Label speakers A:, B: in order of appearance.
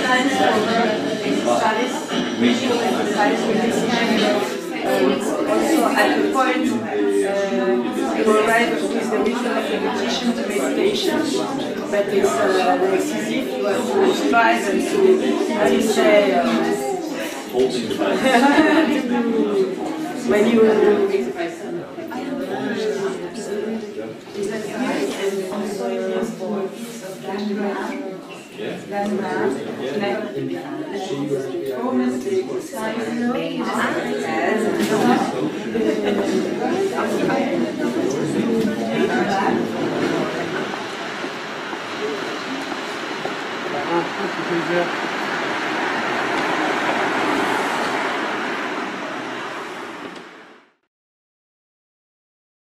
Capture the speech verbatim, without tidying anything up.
A: exercise, visual exercise with decision. Uh, also at the point uh, you arrive with the rhythm of the repetition to meditation, but it's uh, exclusive. You have to strive and to, how do you say, uh, when you
B: Ah,